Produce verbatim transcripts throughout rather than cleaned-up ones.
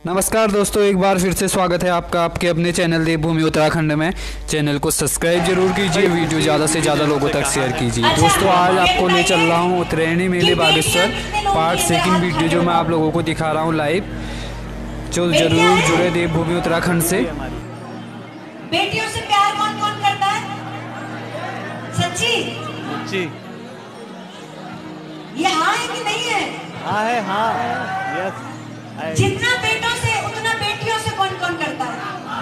नमस्कार दोस्तों, एक बार फिर से स्वागत है आपका आपके अपने चैनल देवभूमि उत्तराखंड में। चैनल को सब्सक्राइब जरूर कीजिए, वीडियो ज़्यादा से ज़्यादा लोगों तक शेयर कीजिए। दोस्तों आज आपको ले चल रहा हूँ उत्तरायणी मेले बागेश्वर पार्ट सेकंड वीडियो, जो मैं आप लोगों को दिखा रहा हूँ लाइव। जो जरूर जुड़े देवभूमि उत्तराखंड से। बेटियों से प्यार कौन कौन करता है? सच्ची सच्ची ये हाँ है कि नहीं है? हाँ है, हाँ यस। जितना बेटों से उतना बेटियों से कौन कौन करता है?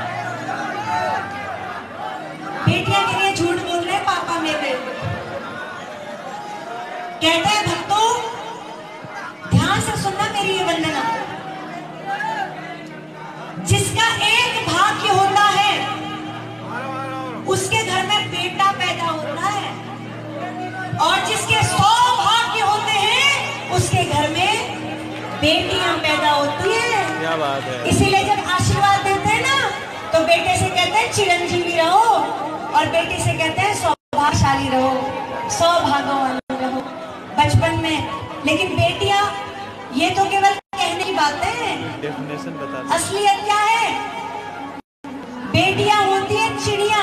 बेटियां के लिए झूठ बोल रहे पापा मेरे। कहते हैं भक्तों ध्यान से सुनना मेरी ये वंदना। जिसका एक भाग्य होता है उसके घर में बेटा पैदा होता है, और जिसके सौ भाग्य होते हैं उसके घर में बेटियां पैदा होती है। क्या बात है। इसीलिए जब आशीर्वाद देते हैं ना तो बेटे से कहते हैं चिरंजीवी रहो, और बेटी से कहते हैं सौभाग्यशाली रहो, सौभाग्यवान रहो बचपन में। लेकिन बेटियां ये तो केवल कहने की बातें हैं, डेफिनेशन बता। असलियत क्या है? बेटियां होती है चिड़िया,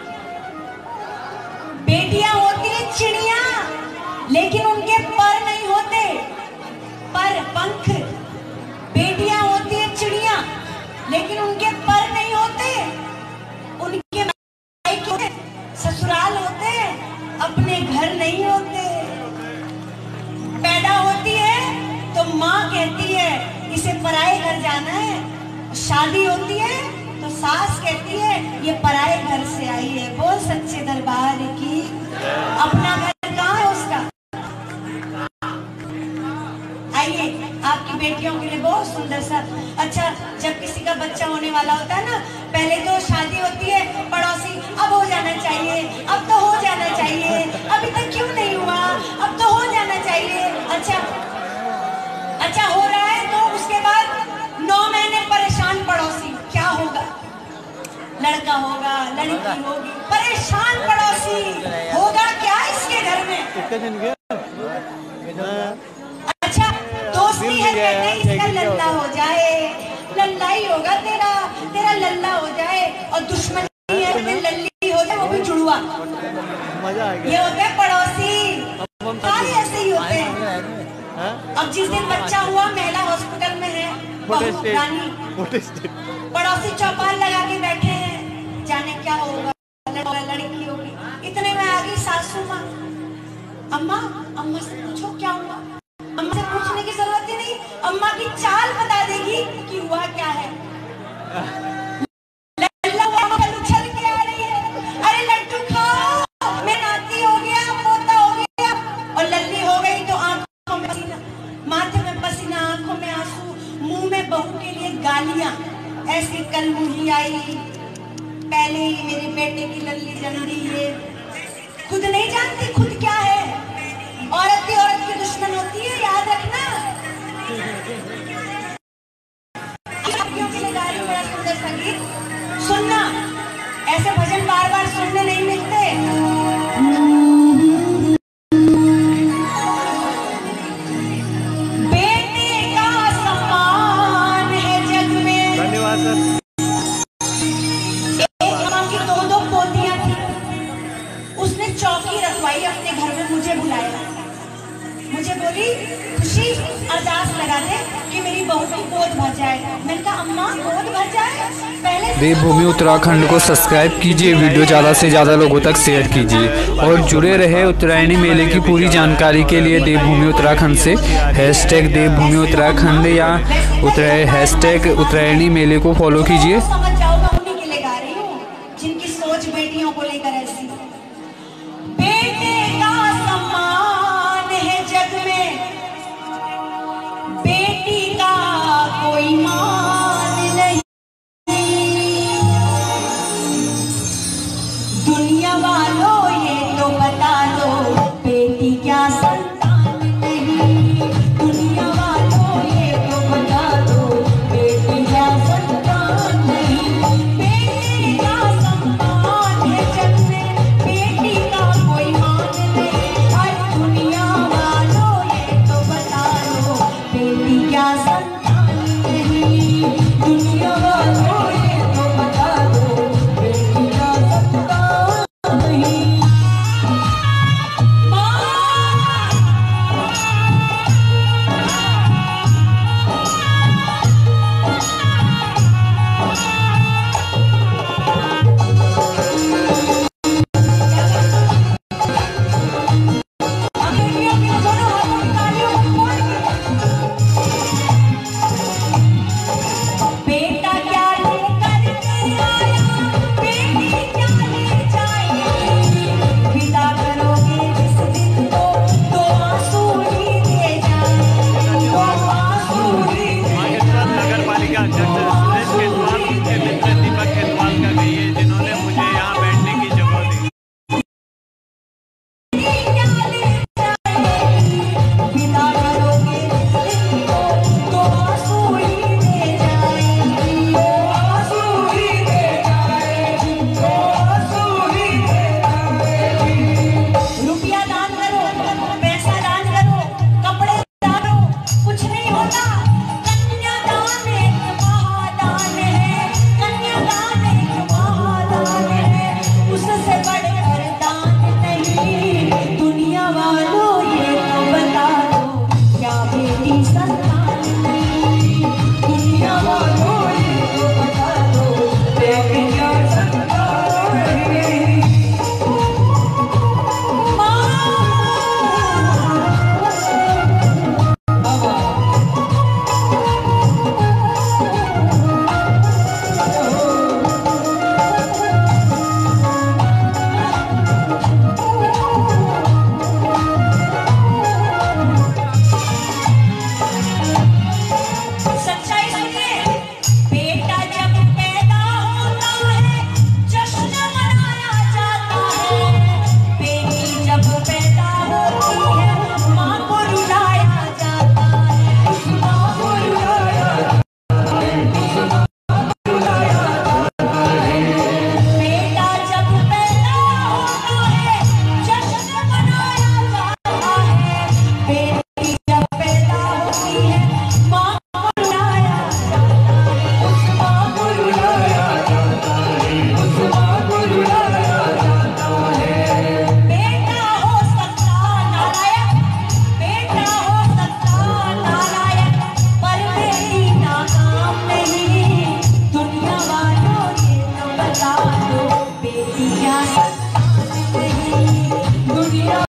बेटियां होती है चिड़िया, लेकिन उनके पर नहीं होते, पर पंख। बेटियां होती है चिड़िया लेकिन उनके पर नहीं होते, उनके मायके ससुराल होते, अपने घर नहीं होते। पैदा होती है तो माँ कहती है इसे पराए घर जाना है, शादी होती है तो सास कहती है ये पराए घर से आई है। बोल सच्चे दरबार की। अपना घर कहाँ है उसका? आइए आपकी बेटियों के लिए बहुत सुंदर सा। अच्छा, जब किसी का बच्चा होने वाला होता है ना, पहले तो शादी होती है, पड़ोसी अब हो जाना चाहिए, अब तो हो जाना चाहिए, अभी तक क्यों नहीं हुआ, अब तो हो जाना चाहिए। अच्छा अच्छा हो रहा है तो उसके बाद नौ महीने परेशान पड़ोसी, क्या होगा? लड़का होगा, लड़की होगी, परेशान पड़ोसी होगा क्या इसके घर में? कितने दिन गया? अच्छा दोस्ती है, कहते हैं इसका लल्ला हो जाए, लल्ला ही होगा तेरा, तेरा लल्ला हो जाए। और दुश्मनी है तो लल्ली हो जाए, वो भी जुड़वा। मजा आ गया। ये होते हैं पड़ोसी, सारे ऐसे ही होते हैं। अब जिस दिन बच्चा हुआ महिला हॉस्पिटल में है, पड़ोसी चौपाल लगा के बैठे हैं, जाने क्या होगा, लड़की होगी। इतने में आ गई सासू माँ। अम्मा अम्मा से पूछो क्या हुआ। अम्मा से पूछने की जरूरत ही नहीं, अम्मा की चाल बता देगी कि हुआ क्या है। लल्ला उछल के आ रही है, अरे लड्डू खाओ, मैं नाती हो गया, पोता हो गया। और लल्ली हो गई तो आंखों में पसीना, माथे में पसीना, आंखों में आंसू, मुंह में बहू के लिए गालियां। ऐसी कल मुही आई, पहले ही मेरे बेटे की लल्ली जल रही है। खुद नहीं जानती खुद क्या है। औरत की औरत की दुश्मन होती है, याद रखना। के लिए गा रही हूं बड़ा सुंदर संगीत, सुनना। ऐसे भजन बार बार सुनने नहीं मिलते। बेटे का सम्मान है जग में। धन्यवाद सर। एक माँ की दो दो पोतियां थी, उसने चौकी रखवाई अपने घर में, मुझे बुलाया, मुझे बोली खुशी अरदास लगा दे कि मेरी बहू की गोद भर जाए। मैंने कहा अम्मा गोद भर जाए? पहले देवभूमि उत्तराखंड को सब्सक्राइब कीजिए, वीडियो ज़्यादा से ज़्यादा लोगों तक शेयर कीजिए, और जुड़े रहे उत्तरायणी मेले की पूरी जानकारी के लिए देवभूमि उत्तराखंड से। हैशटैग देवभूमि उत्तराखंड या उत्तरायणी हैशटैग उत्तरायणी मेले को फॉलो कीजिए।